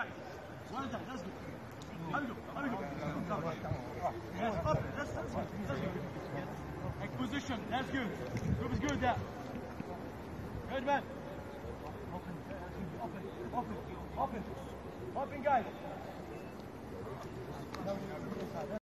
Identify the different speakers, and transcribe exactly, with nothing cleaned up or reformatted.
Speaker 1: Nice. Well done. That's good. How we go? How we go? Yes, up. That's, that's good. That's good. Yes. Position. That's good. Group is good there. Good man. Open. Open. Open. Open. Open, guys.